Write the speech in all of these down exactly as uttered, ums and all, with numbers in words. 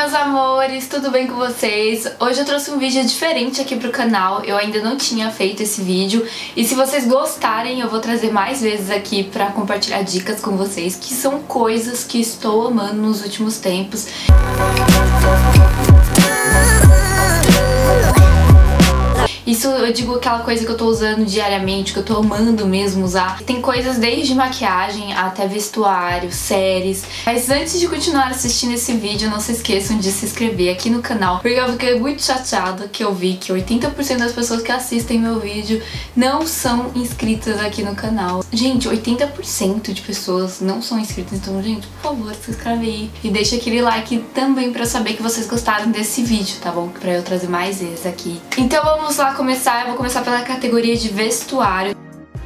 meus amores, tudo bem com vocês? Hoje eu trouxe um vídeo diferente aqui pro canal, eu ainda não tinha feito esse vídeo e se vocês gostarem eu vou trazer mais vezes aqui pra compartilhar dicas com vocês, que são coisas que estou amando nos últimos tempos. Isso eu digo aquela coisa que eu tô usando diariamente, que eu tô amando mesmo usar. Tem coisas desde maquiagem até vestuário, séries. Mas antes de continuar assistindo esse vídeo, não se esqueçam de se inscrever aqui no canal, porque eu fiquei muito chateada que eu vi que oitenta por cento das pessoas que assistem meu vídeo não são inscritas aqui no canal. Gente, oitenta por cento de pessoas não são inscritas, então, gente, por favor, se inscreve aí. E deixa aquele like também pra eu saber que vocês gostaram desse vídeo, tá bom? Pra eu trazer mais vezes aqui. Então vamos lá começar, eu vou começar pela categoria de vestuário.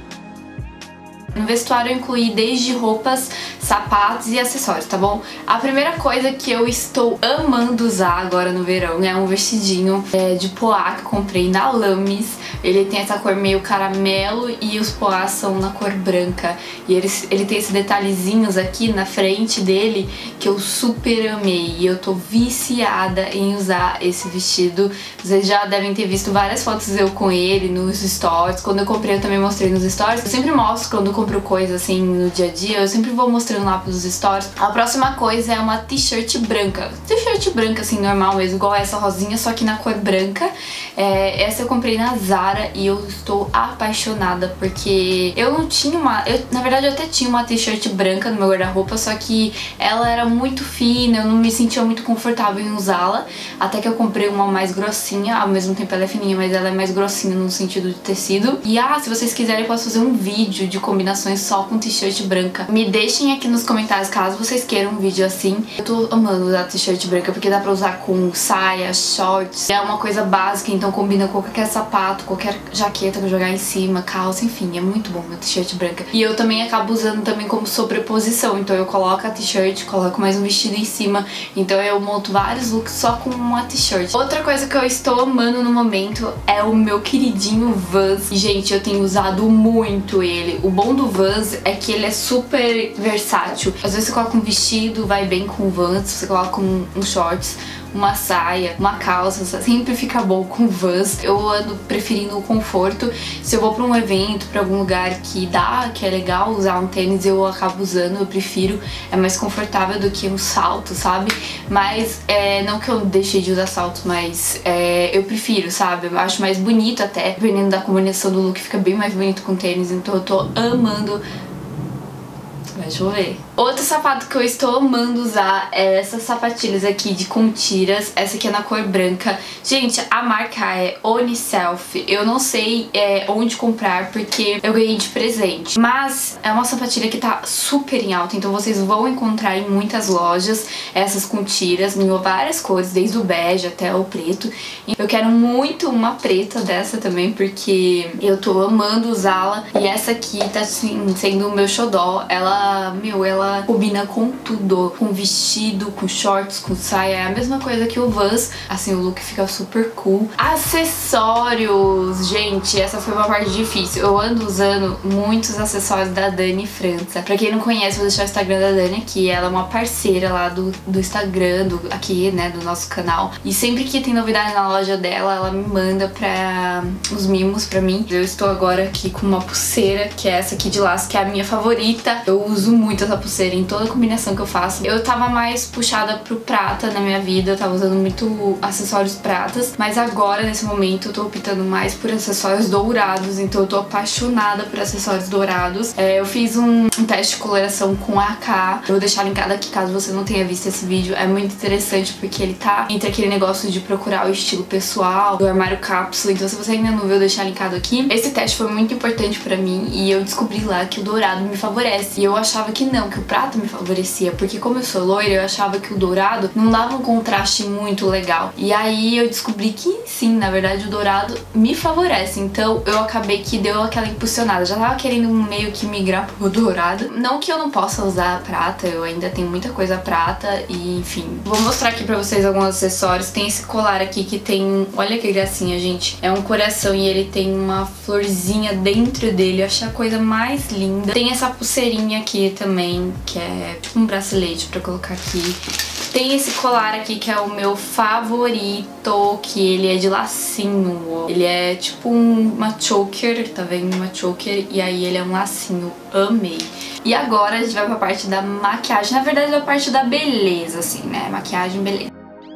No vestuário eu incluí desde roupas, sapatos e acessórios, tá bom? A primeira coisa que eu estou amando usar agora no verão é um vestidinho é, de poá que eu comprei na Lames. Ele tem essa cor meio caramelo e os poás são na cor branca. E ele, ele tem esses detalhezinhos aqui na frente dele que eu super amei. E eu tô viciada em usar esse vestido. Vocês já devem ter visto várias fotos eu com ele nos stories. Quando eu comprei eu também mostrei nos stories. Eu sempre mostro quando eu compro coisa assim no dia a dia, eu sempre vou mostrando lá pros stories. A próxima coisa é uma t-shirt branca. T-shirt branca assim, normal mesmo, igual essa rosinha, só que na cor branca. É, essa eu comprei na Zara e eu estou apaixonada, porque eu não tinha uma... Eu, na verdade eu até tinha uma t-shirt branca no meu guarda-roupa, só que ela era muito fina, eu não me sentia muito confortável em usá-la, até que eu comprei uma mais grossinha, ao mesmo tempo ela é fininha, mas ela é mais grossinha no sentido de tecido. E ah, se vocês quiserem eu posso fazer um vídeo de combinações só com t-shirt branca. Me deixem aqui nos comentários caso vocês queiram um vídeo assim. Eu tô amando usar t-shirt branca porque dá pra usar com saia, shorts. É uma coisa básica, então combina com qualquer sapato, qualquer jaqueta que eu jogar em cima, calça, enfim, é muito bom meu t-shirt branca. E eu também acabo usando também como sobreposição, então eu coloco a t-shirt, coloco mais um vestido em cima, então eu monto vários looks só com uma t-shirt. Outra coisa que eu estou amando no momento é o meu queridinho Vans. E, gente, eu tenho usado muito ele. O bom do Vans é que ele é super versátil. Às vezes você coloca um vestido, vai bem com o Vans, você coloca um, um shorts, uma saia, uma calça, sempre fica bom com Vans. Eu ando preferindo o conforto. Se eu vou pra um evento, pra algum lugar que dá, que é legal usar um tênis, eu acabo usando, eu prefiro. É mais confortável do que um salto, sabe? Mas, é, não que eu deixei de usar salto, mas é, eu prefiro, sabe? Eu acho mais bonito até, dependendo da combinação do look, fica bem mais bonito com tênis, então eu tô amando. Vai chover. Outro sapato que eu estou amando usar é essas sapatilhas aqui de com tiras. Essa aqui é na cor branca. Gente, a marca é Oniself. Eu não sei é, onde comprar porque eu ganhei de presente. Mas é uma sapatilha que tá super em alta, então vocês vão encontrar em muitas lojas essas com tiras, em várias cores, desde o bege até o preto. Eu quero muito uma preta dessa também, porque eu tô amando usá-la. E essa aqui tá assim, sendo o meu xodó. Ela, meu, ela combina com tudo, com vestido, com shorts, com saia, é a mesma coisa que o Vans, assim, o look fica super cool. Acessórios, gente, essa foi uma parte difícil. Eu ando usando muitos acessórios da Dani França. Pra quem não conhece, vou deixar o Instagram da Dani aqui, ela é uma parceira lá do, do Instagram, do, aqui, né, do nosso canal. E sempre que tem novidade na loja dela, ela me manda pra os mimos pra mim. Eu estou agora aqui com uma pulseira, que é essa aqui de laço, que é a minha favorita. Eu uso muito essa pulseira em toda a combinação que eu faço. Eu tava mais puxada pro prata na minha vida, eu tava usando muito acessórios pratas, mas agora, nesse momento, eu tô optando mais por acessórios dourados, então eu tô apaixonada por acessórios dourados. É, eu fiz um, um teste de coloração com a AK, eu vou deixar linkado aqui caso você não tenha visto esse vídeo. É muito interessante porque ele tá entre aquele negócio de procurar o estilo pessoal, do armário cápsula, então se você ainda não viu, eu vou deixar linkado aqui. Esse teste foi muito importante pra mim e eu descobri lá que o dourado me favorece, e eu achava que não, que o prata me favorecia, porque como eu sou loira, eu achava que o dourado não dava um contraste muito legal. E aí eu descobri que sim, na verdade o dourado me favorece, então eu acabei que deu aquela impulsionada. Já tava querendo meio que migrar pro dourado. Não que eu não possa usar prata, eu ainda tenho muita coisa prata e enfim. Vou mostrar aqui pra vocês alguns acessórios. Tem esse colar aqui que tem, olha que gracinha, gente. É um coração e ele tem uma florzinha dentro dele, eu achei a coisa mais linda. Tem essa pulseirinha aqui também, que é tipo um bracelete pra colocar aqui. Tem esse colar aqui que é o meu favorito, que ele é de lacinho. Ele é tipo um, uma choker, tá vendo? Uma choker, e aí ele é um lacinho. Amei. E agora a gente vai pra parte da maquiagem. Na verdade, da parte da beleza, assim, né? Maquiagem, beleza.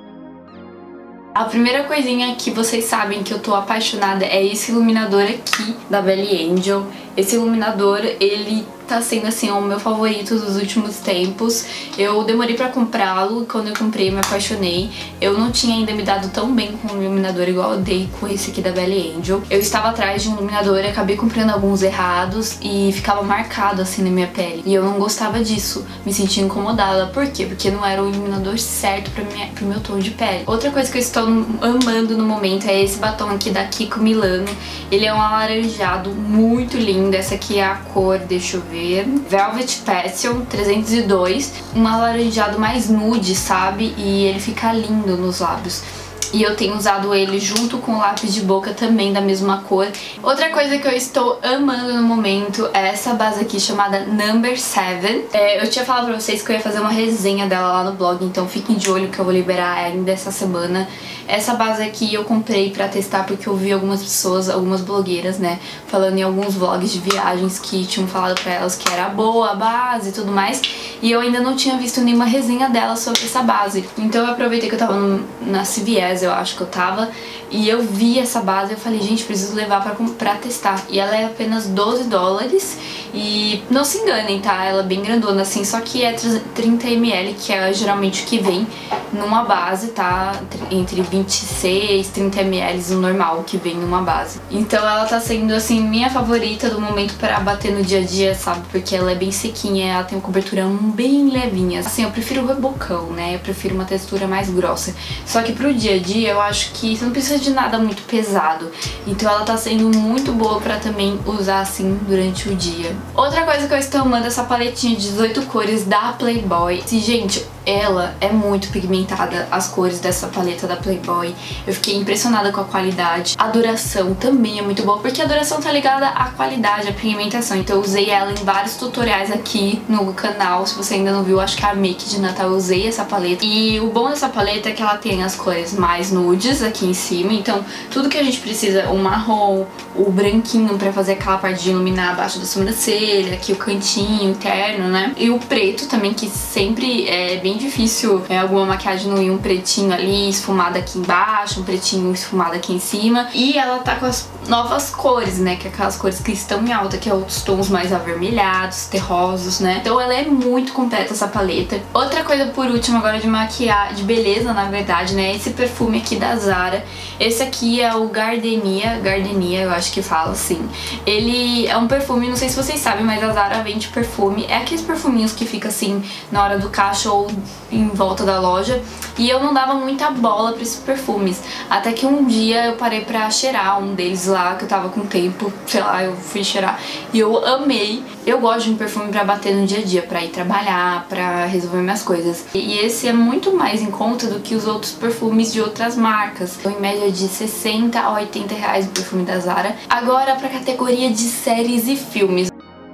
A primeira coisinha que vocês sabem que eu tô apaixonada é esse iluminador aqui da Belly Angel. Esse iluminador, ele tá sendo assim o meu favorito dos últimos tempos. Eu demorei pra comprá-lo, quando eu comprei eu me apaixonei. Eu não tinha ainda me dado tão bem com um iluminador igual eu dei com esse aqui da Belly Angel. Eu estava atrás de um iluminador e acabei comprando alguns errados e ficava marcado assim na minha pele. E eu não gostava disso, me sentia incomodada. Por quê? Porque não era o iluminador certo pra minha, pro meu tom de pele. Outra coisa que eu estou amando no momento é esse batom aqui da Kiko Milano. Ele é um alaranjado muito lindo. Essa aqui é a cor, deixa eu ver, Velvet Passion trezentos e dois, um alaranjado mais nude, sabe? E ele fica lindo nos lábios. E eu tenho usado ele junto com o lápis de boca também da mesma cor. Outra coisa que eu estou amando no momento é essa base aqui chamada Number seven. É, eu tinha falado pra vocês que eu ia fazer uma resenha dela lá no blog, então fiquem de olho que eu vou liberar ainda essa semana. Essa base aqui eu comprei pra testar porque eu vi algumas pessoas, algumas blogueiras, né, falando em alguns vlogs de viagens que tinham falado pra elas que era boa a base e tudo mais. E eu ainda não tinha visto nenhuma resenha dela sobre essa base. Então eu aproveitei que eu tava no, na C V S, eu acho que eu tava, e eu vi essa base e eu falei, gente, preciso levar pra, pra testar. E ela é apenas doze dólares e não se enganem, tá? Ela é bem grandona assim, só que é trinta mililitros, que é geralmente o que vem numa base, tá? Entre vinte e seis, trinta mililitros o normal que vem numa base. Então ela tá sendo, assim, minha favorita do momento pra bater no dia a dia, sabe? Porque ela é bem sequinha, ela tem uma cobertura bem levinha. Assim, eu prefiro o rebocão, né? Eu prefiro uma textura mais grossa. Só que pro dia a dia eu acho que você não precisa de nada muito pesado. Então ela tá sendo muito boa pra também usar assim durante o dia. Outra coisa que eu estou amando é essa paletinha de dezoito cores da Playboy. E, gente, ela é muito pigmentada, as cores dessa paleta da Playboy. Eu fiquei impressionada com a qualidade. A duração também é muito boa, porque a duração tá ligada à qualidade, à pigmentação. Então eu usei ela em vários tutoriais aqui no canal. Se você ainda não viu, acho que é a Make de Natal, eu usei essa paleta. E o bom dessa paleta é que ela tem as cores mais nudes aqui em cima. Então tudo que a gente precisa, o marrom, o branquinho pra fazer aquela parte de iluminar abaixo da sobrancelha, aqui o cantinho interno, né? E o preto também, que sempre é bem difícil é, alguma maquiagem não ir um pretinho ali esfumado aqui embaixo, um pretinho esfumado aqui em cima. E ela tá com as novas cores, né, que é aquelas cores que estão em alta, que é os tons mais avermelhados, terrosos, né. Então ela é muito completa, essa paleta. Outra coisa por último agora de maquiagem, de beleza na verdade, né, esse perfume aqui da Zara. Esse aqui é o Gardenia, Gardenia eu acho que fala assim. Ele é um perfume, não sei se vocês sabem, mas a Zara vende perfume. É aqueles perfuminhos que fica assim na hora do caixa ou em volta da loja. E eu não dava muita bola pra esses perfumes. Até que um dia eu parei pra cheirar um deles lá, que eu tava com tempo, sei lá, eu fui cheirar. E eu amei. Eu gosto de um perfume pra bater no dia a dia, pra ir trabalhar, pra resolver minhas coisas. E esse é muito mais em conta do que os outros perfumes de outras marcas. Então, em média de sessenta a oitenta reais o perfume da Zara. Agora pra categoria de séries e filmes.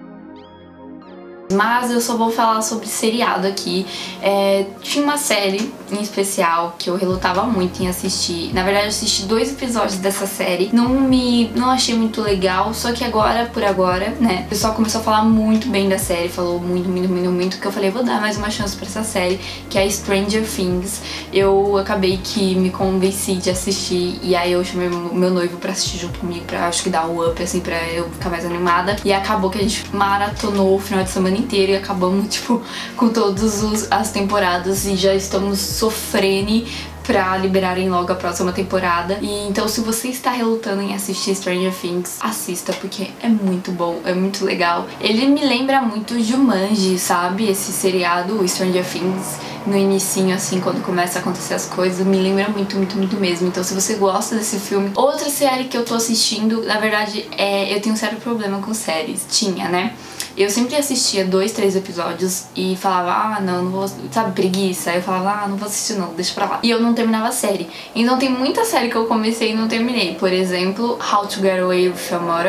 Mas eu só vou falar sobre seriado aqui. É, tinha uma série em especial que eu relutava muito em assistir. Na verdade eu assisti dois episódios dessa série. Não me não achei muito legal. Só que agora, por agora, né, o pessoal começou a falar muito bem da série. Falou muito, muito, muito, muito. Que eu falei, vou dar mais uma chance pra essa série, que é Stranger Things. Eu acabei que me convenci de assistir. E aí eu chamei meu noivo pra assistir junto comigo, pra acho que dar um up, assim, pra eu ficar mais animada. E acabou que a gente maratonou o final de semana inteiro e acabamos, tipo, com todas as temporadas e já estamos sofrendo pra liberarem logo a próxima temporada. E então, se você está relutando em assistir Stranger Things, assista, porque é muito bom, é muito legal. Ele me lembra muito Jumanji, sabe? Esse seriado, o Stranger Things, no inicinho, assim, quando começa a acontecer as coisas, me lembra muito, muito, muito mesmo. Então, se você gosta desse filme... Outra série que eu tô assistindo, na verdade, é... eu tenho um sério problema com séries. Tinha, né? Eu sempre assistia dois, três episódios e falava, ah, não, não vou... Sabe, preguiça? Aí eu falava, ah, não vou assistir não, deixa pra lá. E eu não terminava a série. Então tem muita série que eu comecei e não terminei. Por exemplo, How to Get Away with Your Murder.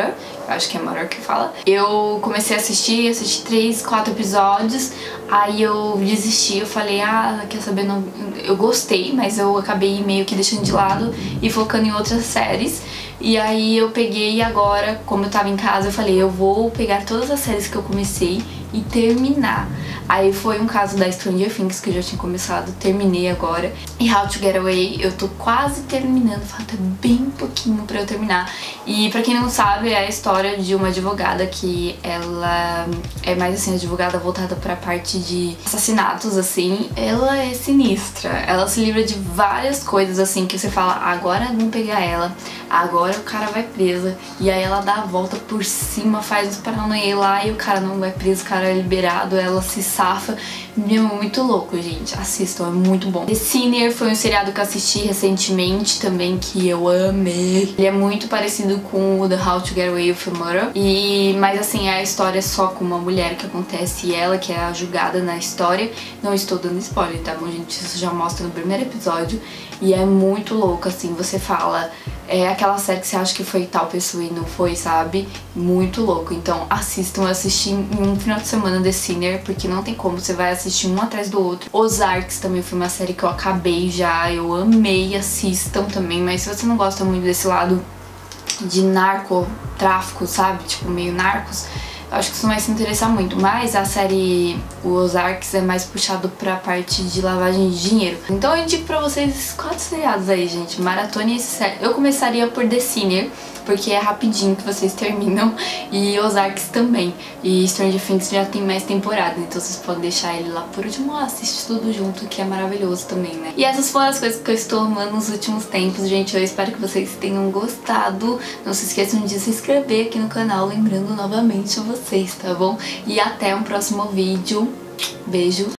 acho que é Mother que fala. Eu comecei a assistir, assisti três, quatro episódios, aí eu desisti, eu falei, ah, quer saber, não... eu gostei, mas eu acabei meio que deixando de lado e focando em outras séries. E aí eu peguei e agora, como eu tava em casa, eu falei, eu vou pegar todas as séries que eu comecei e terminar. Aí foi um caso da Stranger Things que eu já tinha começado, terminei agora. E How to Get Away eu tô quase terminando, falta bem pouquinho pra eu terminar. E pra quem não sabe, é a história de uma advogada que ela é mais assim, advogada voltada pra parte de assassinatos, assim. Ela é sinistra, ela se livra de várias coisas assim que você fala, agora vamos pegar ela, agora o cara vai presa. E aí ela dá a volta por cima, faz uns paranoia lá e o cara não vai preso, o cara é liberado, ela se safa. Meu, muito louco, gente. Assistam, é muito bom. The Sinner foi um seriado que eu assisti recentemente também, que eu amei. Ele é muito parecido com o The How to Get Away with Murder. E, mas assim, a história é só com uma mulher que acontece e ela que é a julgada na história. Não estou dando spoiler, tá bom, gente? Isso já mostra no primeiro episódio. E é muito louco, assim, você fala... É aquela série que você acha que foi tal pessoa e não foi, sabe? Muito louco. Então assistam, eu assisti em um final de semana The Sinner, porque não tem como, você vai assistir um atrás do outro. Ozarks também foi uma série que eu acabei já, eu amei, assistam também, mas se você não gosta muito desse lado de narcotráfico, sabe? Tipo, meio narcos, eu acho que isso não vai se interessar muito. Mas a série o Ozarks é mais puxado pra parte de lavagem de dinheiro. Então eu indico pra vocês esses quatro seriados aí, gente. Maratone esse série. Eu começaria por The Sinner, porque é rapidinho que vocês terminam. E Ozarks também. E Stranger Things já tem mais temporada, então vocês podem deixar ele lá por último. Ah, assiste tudo junto, que é maravilhoso também, né? E essas foram as coisas que eu estou amando nos últimos tempos, gente. Eu espero que vocês tenham gostado. Não se esqueçam de se inscrever aqui no canal, lembrando novamente a vocês, tá bom? E até um próximo vídeo. Beijo!